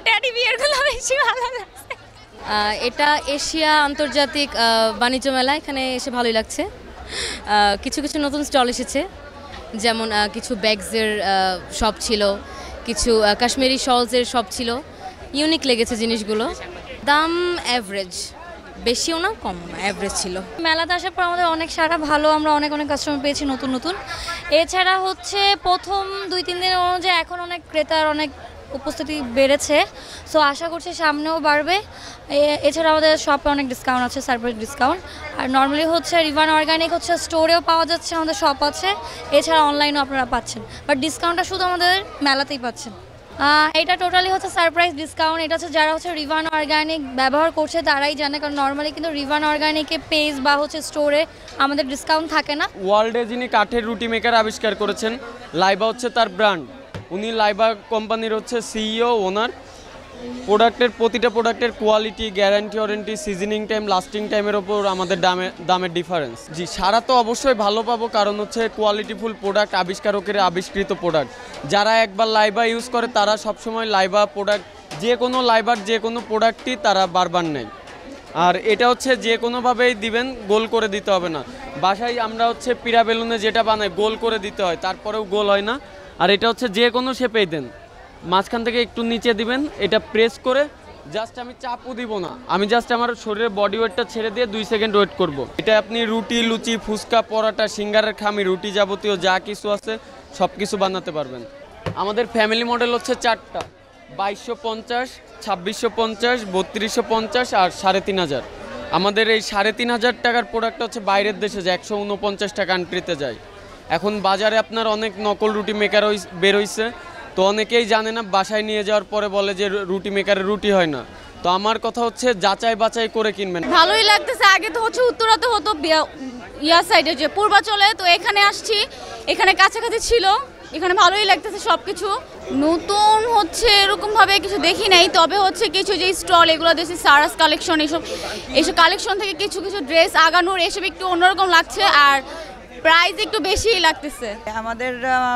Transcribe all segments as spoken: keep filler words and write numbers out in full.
Teddy বিয়ারগুলো বেশি ভালো লাগছে। এটা এশিয়া আন্তর্জাতিক বাণিজ্য মেলা, এখানে এসে ভালোই লাগছে। কিছু কিছু নতুন স্টল এসেছে, যেমন কিছু ব্যাগসের শপ ছিল, কিছু কাশ্মীরি শলসের শপ ছিল, ইউনিক লেগেছে জিনিসগুলো। দাম অ্যাভারেজ, বেশিও না কম না, অ্যাভারেজ ছিল। মেলাতে আসার পর আমাদের অনেক সারা ভালো, আমরা অনেক অনেক কাস্টমার পেয়েছি নতুন নতুন। এছাড়া হচ্ছে প্রথম দুই তিন দিনের অনুযায়ী এখন অনেক ক্রেতার অনেক উপস্থিতি বেড়েছে, সো আশা করছি সামনেও বাড়বে। এছাড়া আমাদের শপে অনেক ডিসকাউন্ট আছে, সারপ্রাইজ ডিসকাউন্ট। আর নর্মালি হচ্ছে রিভান অর্গানিক হচ্ছে স্টোরেও পাওয়া যাচ্ছে, আমাদের শপ আছে, এছাড়া অনলাইনেও আপনারা পাচ্ছেন, বাট ডিসকাউন্টটা শুধু আমাদের মেলাতেই পাচ্ছেন। এটা টোটালি হচ্ছে সারপ্রাইজ ডিসকাউন্ট। এটা হচ্ছে যারা হচ্ছে রিভান অর্গানিক ব্যবহার করছে তারাই জানে, কারণ নর্মালি কিন্তু রিভান অর্গানিকে পেজ বা হচ্ছে স্টোরে আমাদের ডিসকাউন্ট থাকে না। ওয়ার্ল্ডে যিনি কাঠের রুটি মেকার আবিষ্কার করেছেন, লাইবা হচ্ছে তার ব্র্যান্ড। উনি লাইবা কোম্পানির হচ্ছে সিইও, ওনার। প্রোডাক্টের প্রতিটা প্রোডাক্টের quality, guarantee, warranty, seasoning time, lasting টাইমের ওপর আমাদের দামে দামের ডিফারেন্স। জি, সারা তো অবশ্যই ভালো পাবো, কারণ হচ্ছে কোয়ালিটিফুল প্রোডাক্ট, আবিষ্কারকের আবিষ্কৃত প্রোডাক্ট। যারা একবার লাইবা ইউজ করে তারা সবসময় লাইবা প্রোডাক্ট, যে কোনো লাইবার যে কোনো প্রোডাক্টই তারা বারবার নেয়। আর এটা হচ্ছে যে কোনোভাবেই দিবেন, গোল করে দিতে হবে না। বাসায় আমরা হচ্ছে পিরা বেলুনে যেটা বানাই গোল করে দিতে হয়, তারপরেও গোল হয় না। আর এটা হচ্ছে যে কোনো শেপেই দেন, মাঝখান থেকে একটু নিচে দিবেন, এটা প্রেস করে জাস্ট আমি চাপও দিব না, আমি জাস্ট আমার শরীরের বডি ওয়েটটা ছেড়ে দিয়ে দুই সেকেন্ড ওয়েট করব। এটা আপনি রুটি, লুচি, ফুচকা, পরোটা, সিঙ্গারের খামি, রুটি যাবতীয় যা কিছু আছে সব কিছু বানাতে পারবেন। আমাদের ফ্যামিলি মডেল হচ্ছে চারটা, বাইশশো পঞ্চাশ, ছাব্বিশশো পঞ্চাশ, বত্রিশশো পঞ্চাশ আর সাড়ে তিন হাজার। আমাদের এই সাড়ে তিন হাজার টাকার প্রোডাক্টটা হচ্ছে বাইরের দেশে যায়, একশো উনপঞ্চাশ টাকা কান্ট্রিতে যায়। এখন বাজারে আপনার অনেক নকল রুটি মেকার বের হয়েছে, তো অনেকেই জানে না, বাসায় নিয়ে যাওয়ার পরে বলে যে রুটি মেকারের রুটি হয় না। তো আমার কথা হচ্ছে যাচাই বাছাই করে কিনবেন। ভালোই লাগতেছে। আগে তো হচ্ছে উত্তরাতে হতো ইয়া সাইডে, যে পূর্বাচলে, তো এখানে আসছি, এখানে কাছাকাছি ছিল, এখানে ভালোই লাগতেছে সব কিছু। নতুন হচ্ছে এরকমভাবে কিছু দেখি নাই, তবে হচ্ছে কিছু যে স্টল এগুলো দেখছি, সারাস কালেকশন, এইসব এইসব কালেকশন থেকে কিছু কিছু ড্রেস, আগানোর, এসব একটু অন্যরকম লাগছে, আর প্রাইস একটু বেশিই লাগতেছে। আমাদের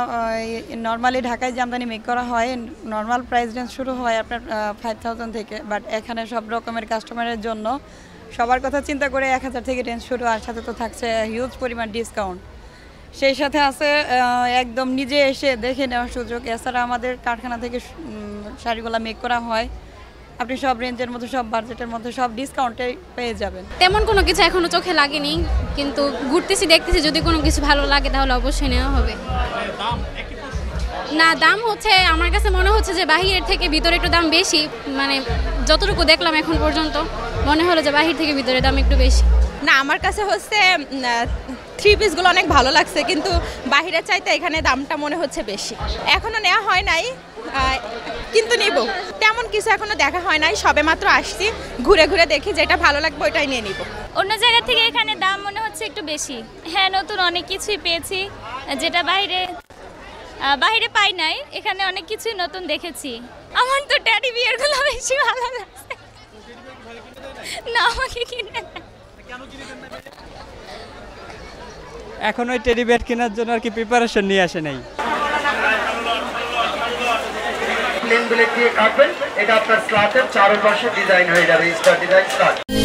নর্মালি ঢাকায় জামদানি মেক করা হয়, নর্মাল প্রাইস রেঞ্জ শুরু হয় আপনার ফাইভ থাউজেন্ড থেকে, বাট এখানে সব রকমের কাস্টমারের জন্য সবার কথা চিন্তা করে এক হাজার থেকে রেঞ্জ শুরু, আর সাথে তো থাকছে হিউজ পরিমাণ ডিসকাউন্ট। সেই সাথে আছে একদম নিজে এসে দেখে নেওয়ার সুযোগ। এছাড়া আমাদের কারখানা থেকে শাড়িগুলো মেক করা হয়, আপনি সব রেঞ্জের মধ্যে, সব বাজেটের মধ্যে সব ডিসকাউন্টে পেয়ে যাবেন। তেমন কোনো কিছু এখনো চোখে লাগেনি, কিন্তু ঘুরতেছি, দেখতেছি, যদি কোনো কিছু ভালো লাগে তাহলে অবশ্যই নেওয়া হবে। না, দাম হচ্ছে আমার কাছে মনে হচ্ছে যে বাহিরের থেকে ভিতরে একটু দাম বেশি, মানে যতটুকু দেখলাম এখন পর্যন্ত মনে হলো যে বাহির থেকে ভিতরে দাম একটু বেশি। না, আমার কাছে হচ্ছে থ্রি পিসগুলো অনেক ভালো লাগছে, কিন্তু বাহিরের চাইতে এখানে দামটা মনে হচ্ছে বেশি। এখনো নেওয়া হয় নাই, কিন্তু নিব। তেমন কিছু এখনো দেখা হয় নাই, সবে মাত্র আসছি, ঘুরে ঘুরে দেখি যেটা ভালো লাগবে ওইটাই নিয়ে নিব। অন্য জায়গা থেকে এখানে দাম মনে হচ্ছে একটু বেশি। হ্যাঁ, নতুন অনেক কিছুই পেয়েছি যেটা বাইরে বাইরে পাই নাই, এখানে অনেক কিছুই নতুন দেখেছি। আমার তো টেডি বিয়ারগুলো বেশি ভালো লাগছে। না, আমাকে কিনে এখন ওই টেডি বিয়ার কেনার জন্য আর কি প্রিপারেশন নিয়ে আসে নাই। প্লেন ব্লেড দিয়ে কাটবেন, এটা আপনার স্লাটের চারপাশে ডিজাইন হয়ে যাবে, স্টার ডিজাইন স্টার।